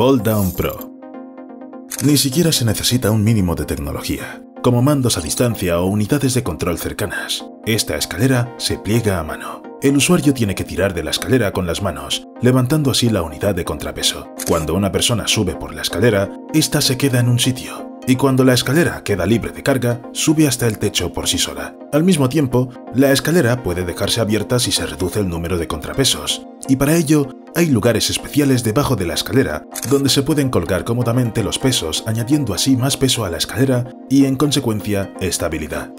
Fold Down Pro. Ni siquiera se necesita un mínimo de tecnología, como mandos a distancia o unidades de control cercanas. Esta escalera se pliega a mano. El usuario tiene que tirar de la escalera con las manos, levantando así la unidad de contrapeso. Cuando una persona sube por la escalera, esta se queda en un sitio, y cuando la escalera queda libre de carga, sube hasta el techo por sí sola. Al mismo tiempo, la escalera puede dejarse abierta si se reduce el número de contrapesos, y para ello hay lugares especiales debajo de la escalera donde se pueden colgar cómodamente los pesos, añadiendo así más peso a la escalera y, en consecuencia, estabilidad.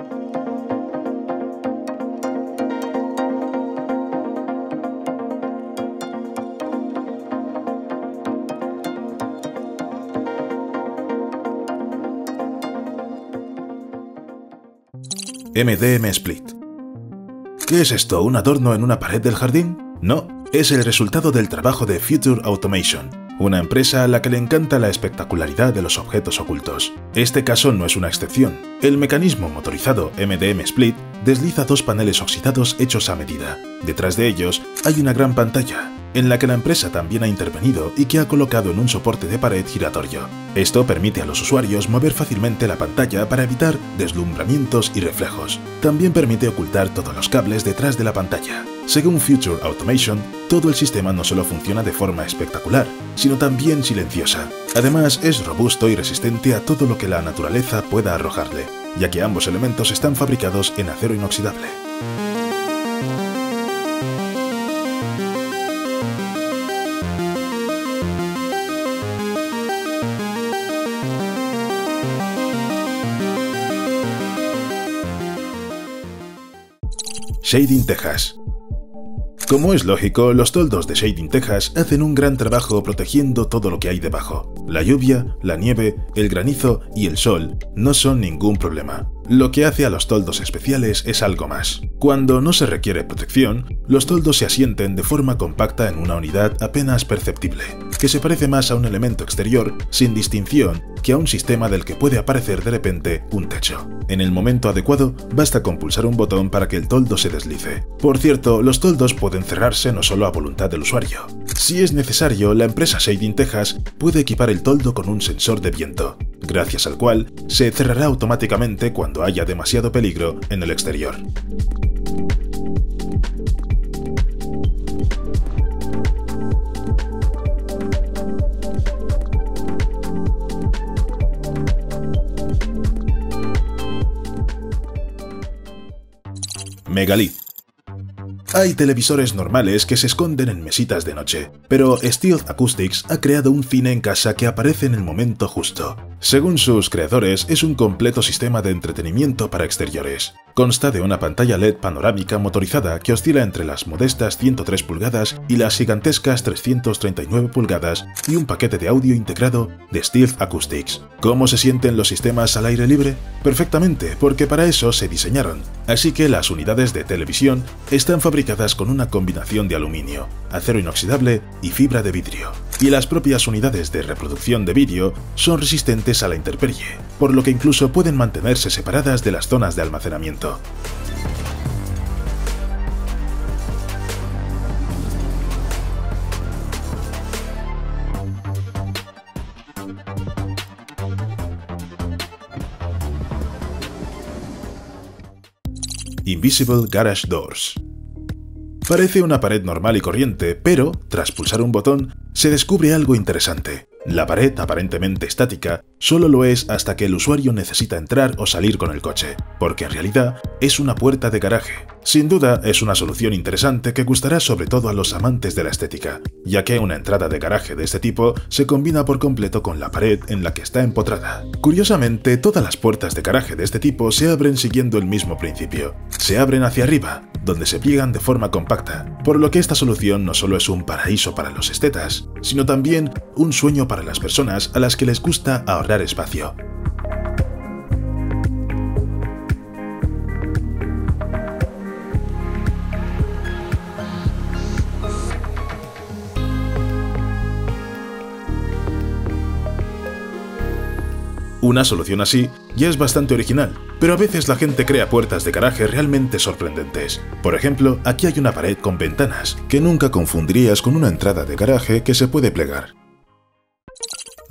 MDM Split. ¿Qué es esto? ¿Un adorno en una pared del jardín? No, es el resultado del trabajo de Future Automation, una empresa a la que le encanta la espectacularidad de los objetos ocultos. Este caso no es una excepción. El mecanismo motorizado MDM Split desliza dos paneles oxidados hechos a medida. Detrás de ellos hay una gran pantalla, en la que la empresa también ha intervenido y que ha colocado en un soporte de pared giratorio. Esto permite a los usuarios mover fácilmente la pantalla para evitar deslumbramientos y reflejos. También permite ocultar todos los cables detrás de la pantalla. Según Future Automation, todo el sistema no solo funciona de forma espectacular, sino también silenciosa. Además, es robusto y resistente a todo lo que la naturaleza pueda arrojarle, ya que ambos elementos están fabricados en acero inoxidable. Shading Texas. Como es lógico, los toldos de Shading Texas hacen un gran trabajo protegiendo todo lo que hay debajo. La lluvia, la nieve, el granizo y el sol no son ningún problema. Lo que hace a los toldos especiales es algo más. Cuando no se requiere protección, los toldos se asienten de forma compacta en una unidad apenas perceptible, que se parece más a un elemento exterior sin distinción que a un sistema del que puede aparecer de repente un techo. En el momento adecuado, basta con pulsar un botón para que el toldo se deslice. Por cierto, los toldos pueden cerrarse no solo a voluntad del usuario. Si es necesario, la empresa Shading Texas puede equipar el toldo con un sensor de viento, gracias al cual se cerrará automáticamente cuando haya demasiado peligro en el exterior. Megalith. Hay televisores normales que se esconden en mesitas de noche, pero Stealth Acoustics ha creado un cine en casa que aparece en el momento justo. Según sus creadores, es un completo sistema de entretenimiento para exteriores. Consta de una pantalla LED panorámica motorizada que oscila entre las modestas 103 pulgadas y las gigantescas 339 pulgadas y un paquete de audio integrado de Stealth Acoustics. ¿Cómo se sienten los sistemas al aire libre? Perfectamente, porque para eso se diseñaron. Así que las unidades de televisión están fabricadas con una combinación de aluminio, acero inoxidable y fibra de vidrio. Y las propias unidades de reproducción de vídeo son resistentes a la intemperie, por lo que incluso pueden mantenerse separadas de las zonas de almacenamiento. Invisible Garage Doors. Parece una pared normal y corriente, pero, tras pulsar un botón, se descubre algo interesante. La pared, aparentemente estática, solo lo es hasta que el usuario necesita entrar o salir con el coche, porque en realidad es una puerta de garaje. Sin duda, es una solución interesante que gustará sobre todo a los amantes de la estética, ya que una entrada de garaje de este tipo se combina por completo con la pared en la que está empotrada. Curiosamente, todas las puertas de garaje de este tipo se abren siguiendo el mismo principio. Se abren hacia arriba, donde se pliegan de forma compacta, por lo que esta solución no solo es un paraíso para los estetas, sino también un sueño para las personas a las que les gusta ahorrar espacio. Una solución así ya es bastante original, pero a veces la gente crea puertas de garaje realmente sorprendentes. Por ejemplo, aquí hay una pared con ventanas, que nunca confundirías con una entrada de garaje que se puede plegar.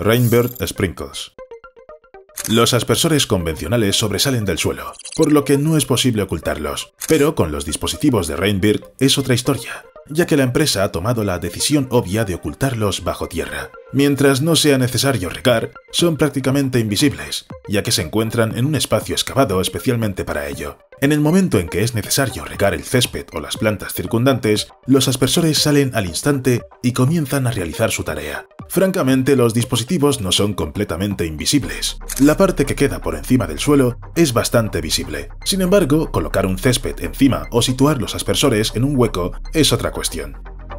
Rainbird Sprinkles. Los aspersores convencionales sobresalen del suelo, por lo que no es posible ocultarlos, pero con los dispositivos de Rainbird es otra historia, ya que la empresa ha tomado la decisión obvia de ocultarlos bajo tierra. Mientras no sea necesario regar, son prácticamente invisibles, ya que se encuentran en un espacio excavado especialmente para ello. En el momento en que es necesario regar el césped o las plantas circundantes, los aspersores salen al instante y comienzan a realizar su tarea. Francamente, los dispositivos no son completamente invisibles. La parte que queda por encima del suelo es bastante visible. Sin embargo, colocar un césped encima o situar los aspersores en un hueco es otra cuestión.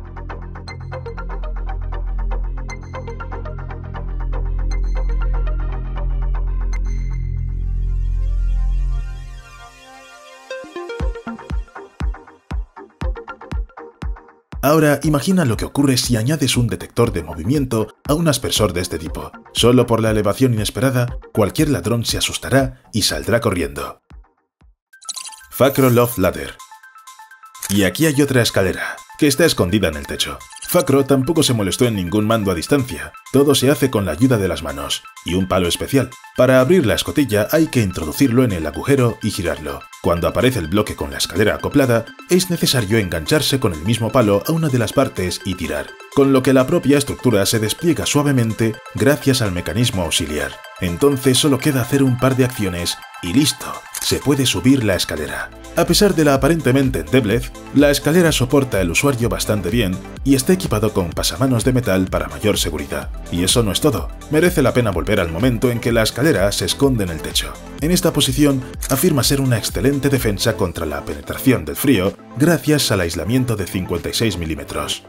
Ahora imagina lo que ocurre si añades un detector de movimiento a un aspersor de este tipo. Solo por la elevación inesperada, cualquier ladrón se asustará y saldrá corriendo. Facro Loft Ladder. Y aquí hay otra escalera, que está escondida en el techo. Facro tampoco se molestó en ningún mando a distancia, todo se hace con la ayuda de las manos, y un palo especial. Para abrir la escotilla hay que introducirlo en el agujero y girarlo. Cuando aparece el bloque con la escalera acoplada, es necesario engancharse con el mismo palo a una de las partes y tirar, con lo que la propia estructura se despliega suavemente gracias al mecanismo auxiliar. Entonces solo queda hacer un par de acciones y listo, se puede subir la escalera. A pesar de la aparentemente endeblez, la escalera soporta al usuario bastante bien y está equipado con pasamanos de metal para mayor seguridad. Y eso no es todo, merece la pena volver al momento en que la escalera se esconde en el techo. En esta posición afirma ser una excelente defensa contra la penetración del frío gracias al aislamiento de 56 milímetros.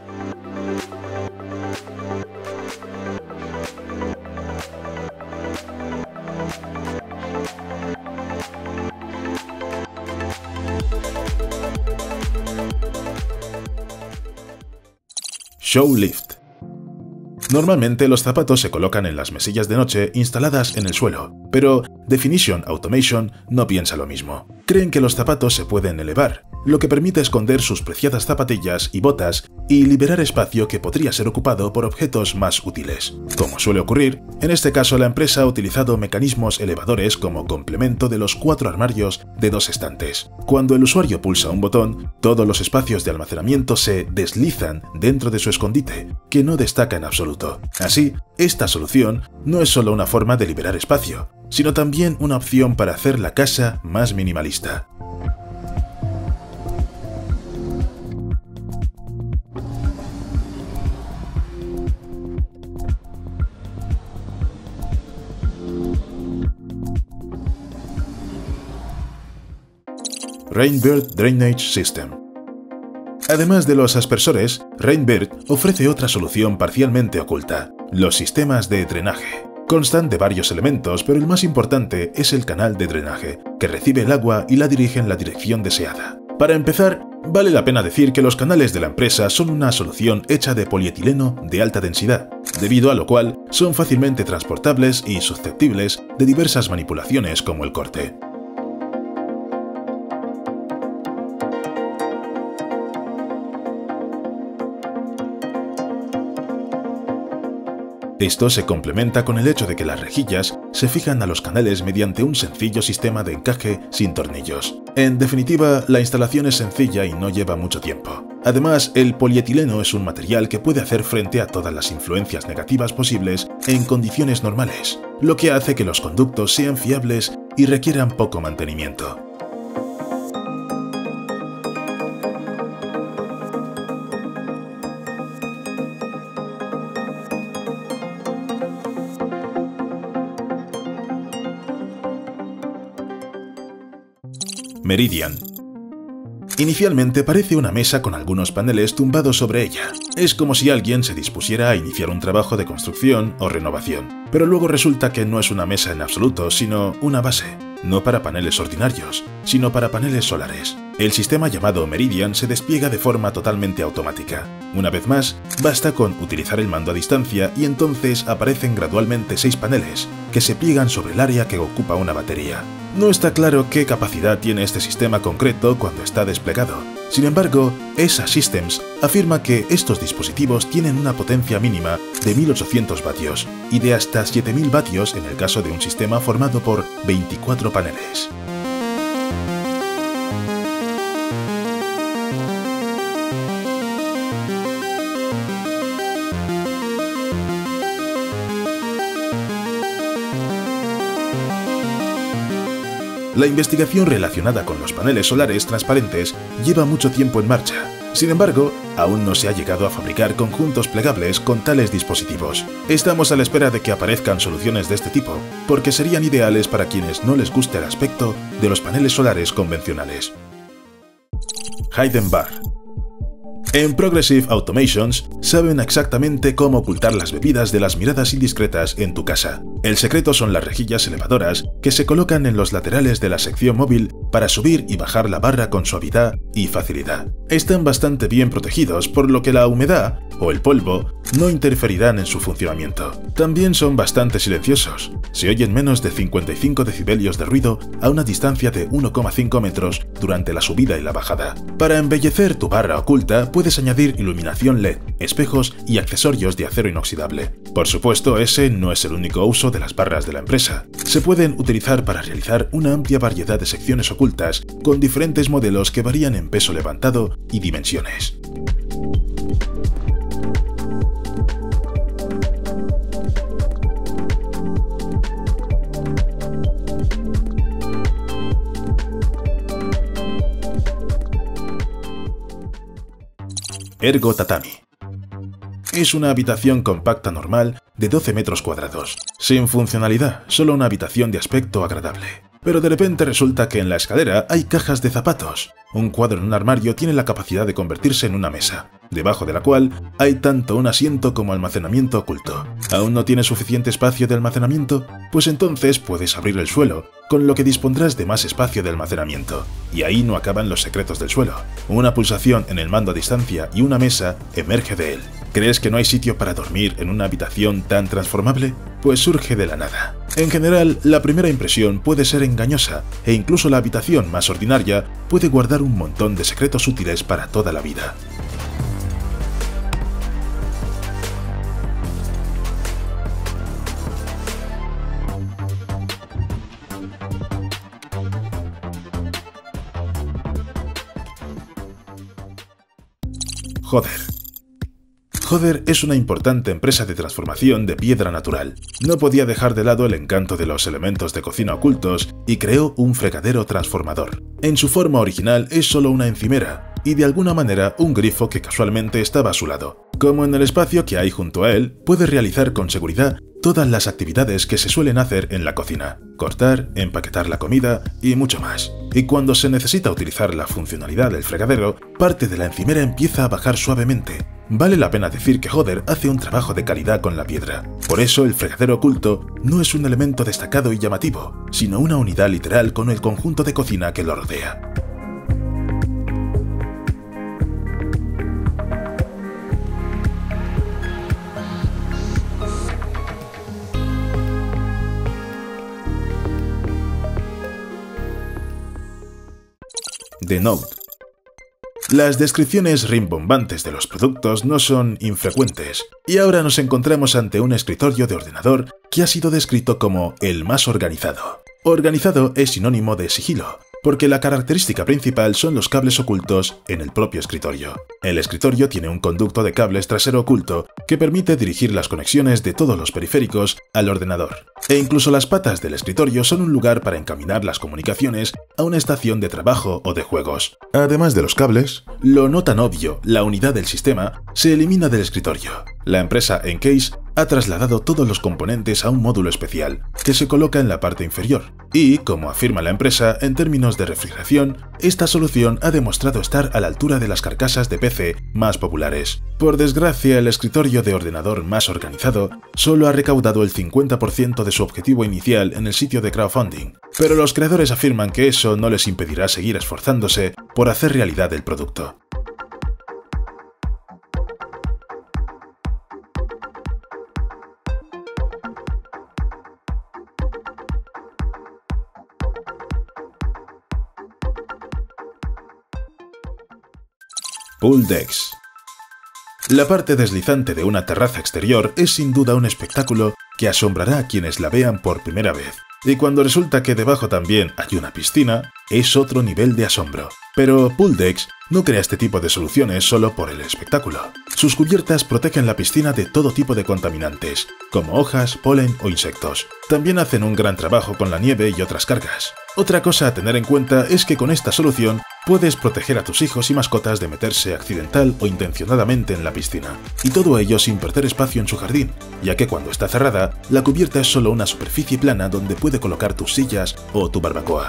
Show Lift. Normalmente los zapatos se colocan en las mesillas de noche instaladas en el suelo, pero Definition Automation no piensa lo mismo. Creen que los zapatos se pueden elevar, lo que permite esconder sus preciadas zapatillas y botas y liberar espacio que podría ser ocupado por objetos más útiles. Como suele ocurrir, en este caso la empresa ha utilizado mecanismos elevadores como complemento de los 4 armarios de 2 estantes. Cuando el usuario pulsa un botón, todos los espacios de almacenamiento se deslizan dentro de su escondite, que no destaca en absoluto. Así, esta solución no es solo una forma de liberar espacio, sino también una opción para hacer la casa más minimalista. Rainbird Drainage System. Además de los aspersores, Rainbird ofrece otra solución parcialmente oculta: los sistemas de drenaje. Constan de varios elementos, pero el más importante es el canal de drenaje, que recibe el agua y la dirige en la dirección deseada. Para empezar, vale la pena decir que los canales de la empresa son una solución hecha de polietileno de alta densidad, debido a lo cual son fácilmente transportables y susceptibles de diversas manipulaciones como el corte. Esto se complementa con el hecho de que las rejillas se fijan a los canales mediante un sencillo sistema de encaje sin tornillos. En definitiva, la instalación es sencilla y no lleva mucho tiempo. Además, el polietileno es un material que puede hacer frente a todas las influencias negativas posibles en condiciones normales, lo que hace que los conductos sean fiables y requieran poco mantenimiento. Meridian. Inicialmente parece una mesa con algunos paneles tumbados sobre ella. Es como si alguien se dispusiera a iniciar un trabajo de construcción o renovación. Pero luego resulta que no es una mesa en absoluto, sino una base. No para paneles ordinarios, sino para paneles solares. El sistema llamado Meridian se despliega de forma totalmente automática. Una vez más, basta con utilizar el mando a distancia y entonces aparecen gradualmente 6 paneles, que se pliegan sobre el área que ocupa una batería. No está claro qué capacidad tiene este sistema concreto cuando está desplegado. Sin embargo, ESA Systems afirma que estos dispositivos tienen una potencia mínima de 1800 vatios y de hasta 7000 vatios en el caso de un sistema formado por 24 paneles. La investigación relacionada con los paneles solares transparentes lleva mucho tiempo en marcha. Sin embargo, aún no se ha llegado a fabricar conjuntos plegables con tales dispositivos. Estamos a la espera de que aparezcan soluciones de este tipo, porque serían ideales para quienes no les guste el aspecto de los paneles solares convencionales. Hidden Bar. En Progressive Automations saben exactamente cómo ocultar las bebidas de las miradas indiscretas en tu casa. El secreto son las rejillas elevadoras que se colocan en los laterales de la sección móvil para subir y bajar la barra con suavidad y facilidad. Están bastante bien protegidos, por lo que la humedad o el polvo no interferirán en su funcionamiento. También son bastante silenciosos. Se oyen menos de 55 decibelios de ruido a una distancia de 1,5 metros durante la subida y la bajada. Para embellecer tu barra oculta puedes añadir iluminación LED, espejos y accesorios de acero inoxidable. Por supuesto, ese no es el único uso de las barras de la empresa. Se pueden utilizar para realizar una amplia variedad de secciones ocultas con diferentes modelos que varían en peso levantado y dimensiones. Ergo Tatami. Es una habitación compacta normal de 12 metros cuadrados, sin funcionalidad, solo una habitación de aspecto agradable. Pero de repente resulta que en la escalera hay cajas de zapatos. Un cuadro en un armario tiene la capacidad de convertirse en una mesa, debajo de la cual hay tanto un asiento como almacenamiento oculto. ¿Aún no tienes suficiente espacio de almacenamiento? Pues entonces puedes abrir el suelo, con lo que dispondrás de más espacio de almacenamiento. Y ahí no acaban los secretos del suelo. Una pulsación en el mando a distancia y una mesa emerge de él. ¿Crees que no hay sitio para dormir en una habitación tan transformable? Pues surge de la nada. En general, la primera impresión puede ser engañosa, e incluso la habitación más ordinaria puede guardar un montón de secretos útiles para toda la vida. Joder. Joder es una importante empresa de transformación de piedra natural. No podía dejar de lado el encanto de los elementos de cocina ocultos y creó un fregadero transformador. En su forma original es solo una encimera y de alguna manera un grifo que casualmente estaba a su lado. Como en el espacio que hay junto a él, puede realizar con seguridad todas las actividades que se suelen hacer en la cocina: cortar, empaquetar la comida y mucho más. Y cuando se necesita utilizar la funcionalidad del fregadero, parte de la encimera empieza a bajar suavemente. Vale la pena decir que Joder hace un trabajo de calidad con la piedra. Por eso el fregadero oculto no es un elemento destacado y llamativo, sino una unidad literal con el conjunto de cocina que lo rodea. The Note. Las descripciones rimbombantes de los productos no son infrecuentes, y ahora nos encontramos ante un escritorio de ordenador que ha sido descrito como el más organizado. Organizado es sinónimo de sigilo, porque la característica principal son los cables ocultos en el propio escritorio. El escritorio tiene un conducto de cables trasero oculto que permite dirigir las conexiones de todos los periféricos al ordenador. E incluso las patas del escritorio son un lugar para encaminar las comunicaciones a una estación de trabajo o de juegos. Además de los cables, lo no tan obvio, la unidad del sistema, se elimina del escritorio. La empresa Encase ha trasladado todos los componentes a un módulo especial, que se coloca en la parte inferior. Y, como afirma la empresa, en términos de refrigeración, esta solución ha demostrado estar a la altura de las carcasas de PC más populares. Por desgracia, el escritorio de ordenador más organizado solo ha recaudado el 50% de su objetivo inicial en el sitio de crowdfunding, pero los creadores afirman que eso no les impedirá seguir esforzándose por hacer realidad el producto. Pool decks. La parte deslizante de una terraza exterior es sin duda un espectáculo que asombrará a quienes la vean por primera vez. Y cuando resulta que debajo también hay una piscina, es otro nivel de asombro. Pero Pool Decks no crea este tipo de soluciones solo por el espectáculo. Sus cubiertas protegen la piscina de todo tipo de contaminantes, como hojas, polen o insectos. También hacen un gran trabajo con la nieve y otras cargas. Otra cosa a tener en cuenta es que con esta solución puedes proteger a tus hijos y mascotas de meterse accidental o intencionadamente en la piscina. Y todo ello sin perder espacio en su jardín, ya que cuando está cerrada, la cubierta es solo una superficie plana donde puede colocar tus sillas o tu barbacoa.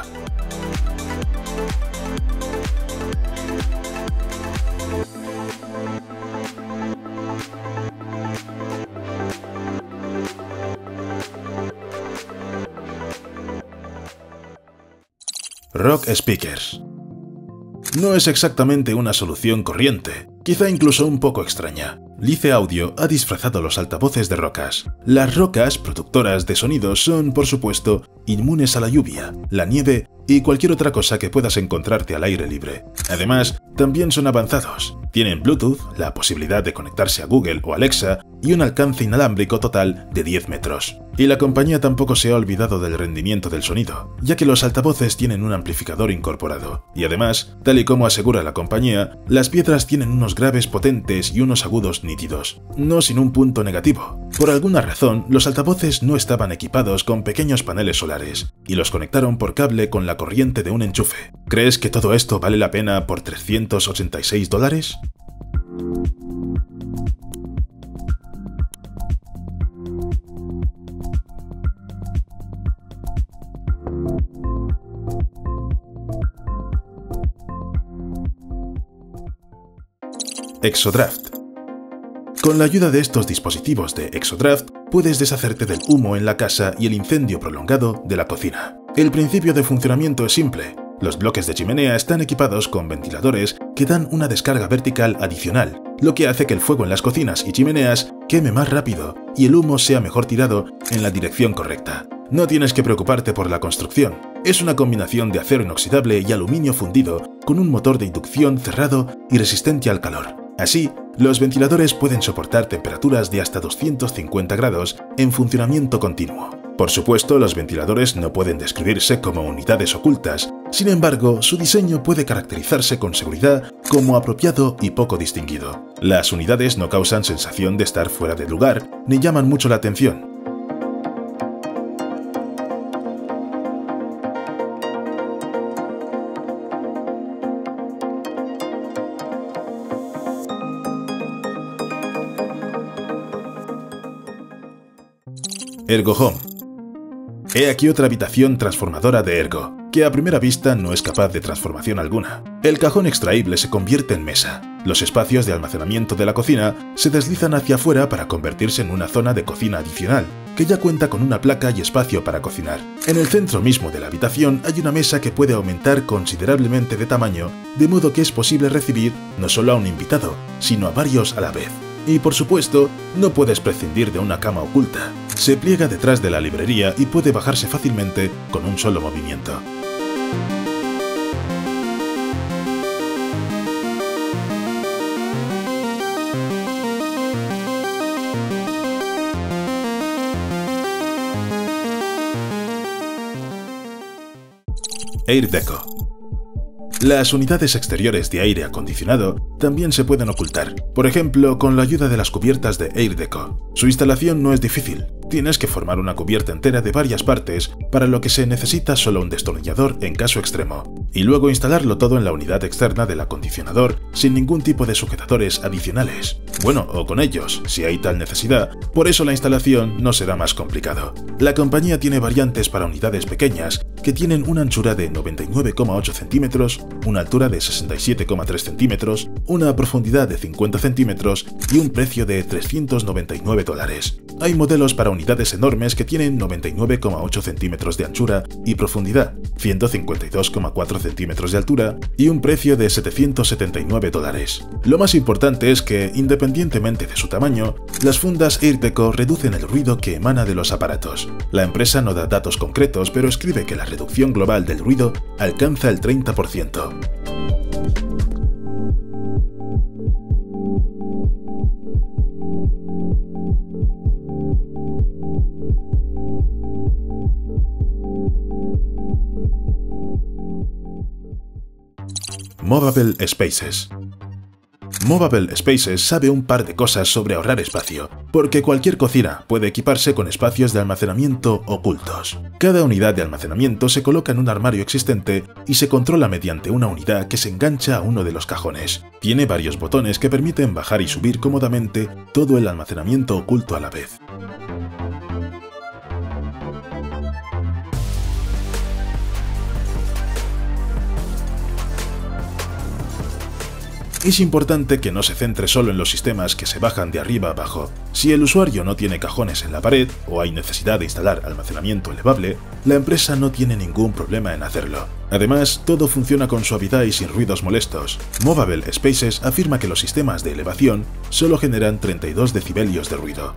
Rock Speakers. No es exactamente una solución corriente, quizá incluso un poco extraña. Lice Audio ha disfrazado los altavoces de rocas. Las rocas, productoras de sonidos, son, por supuesto, inmunes a la lluvia, la nieve y cualquier otra cosa que puedas encontrarte al aire libre. Además, también son avanzados. Tienen Bluetooth, la posibilidad de conectarse a Google o Alexa y un alcance inalámbrico total de 10 metros. Y la compañía tampoco se ha olvidado del rendimiento del sonido, ya que los altavoces tienen un amplificador incorporado. Y además, tal y como asegura la compañía, las piedras tienen unos graves potentes y unos agudos nítidos, no sin un punto negativo. Por alguna razón, los altavoces no estaban equipados con pequeños paneles solares, y los conectaron por cable con la corriente de un enchufe. ¿Crees que todo esto vale la pena por $386? Exodraft. Con la ayuda de estos dispositivos de Exodraft, puedes deshacerte del humo en la casa y el incendio prolongado de la cocina. El principio de funcionamiento es simple. Los bloques de chimenea están equipados con ventiladores que dan una descarga vertical adicional, lo que hace que el fuego en las cocinas y chimeneas queme más rápido y el humo sea mejor tirado en la dirección correcta. No tienes que preocuparte por la construcción. Es una combinación de acero inoxidable y aluminio fundido con un motor de inducción cerrado y resistente al calor. Así, los ventiladores pueden soportar temperaturas de hasta 250 grados en funcionamiento continuo. Por supuesto, los ventiladores no pueden describirse como unidades ocultas, sin embargo, su diseño puede caracterizarse con seguridad como apropiado y poco distinguido. Las unidades no causan sensación de estar fuera de lugar, ni llaman mucho la atención. Ergo Home. He aquí otra habitación transformadora de Ergo, que a primera vista no es capaz de transformación alguna. El cajón extraíble se convierte en mesa. Los espacios de almacenamiento de la cocina se deslizan hacia afuera para convertirse en una zona de cocina adicional, que ya cuenta con una placa y espacio para cocinar. En el centro mismo de la habitación hay una mesa que puede aumentar considerablemente de tamaño, de modo que es posible recibir no solo a un invitado, sino a varios a la vez. Y por supuesto, no puedes prescindir de una cama oculta. Se pliega detrás de la librería y puede bajarse fácilmente con un solo movimiento. Air Deco. Las unidades exteriores de aire acondicionado también se pueden ocultar, por ejemplo, con la ayuda de las cubiertas de Air Deco. Su instalación no es difícil. Tienes que formar una cubierta entera de varias partes, para lo que se necesita solo un destornillador en caso extremo, y luego instalarlo todo en la unidad externa del acondicionador sin ningún tipo de sujetadores adicionales. Bueno, o con ellos, si hay tal necesidad, por eso la instalación no será más complicado. La compañía tiene variantes para unidades pequeñas que tienen una anchura de 99,8 centímetros, una altura de 67,3 centímetros, una profundidad de 50 centímetros y un precio de $399. Hay modelos para unidades enormes que tienen 99,8 centímetros de anchura y profundidad, 152,4 centímetros de altura y un precio de $779. Lo más importante es que, independientemente de su tamaño, las fundas Air Deco reducen el ruido que emana de los aparatos. La empresa no da datos concretos, pero escribe que la reducción global del ruido alcanza el 30%. Movable Spaces. Movable Spaces sabe un par de cosas sobre ahorrar espacio, porque cualquier cocina puede equiparse con espacios de almacenamiento ocultos. Cada unidad de almacenamiento se coloca en un armario existente y se controla mediante una unidad que se engancha a uno de los cajones. Tiene varios botones que permiten bajar y subir cómodamente todo el almacenamiento oculto a la vez. Es importante que no se centre solo en los sistemas que se bajan de arriba a abajo. Si el usuario no tiene cajones en la pared o hay necesidad de instalar almacenamiento elevable, la empresa no tiene ningún problema en hacerlo. Además, todo funciona con suavidad y sin ruidos molestos. Movable Spaces afirma que los sistemas de elevación solo generan 32 decibelios de ruido.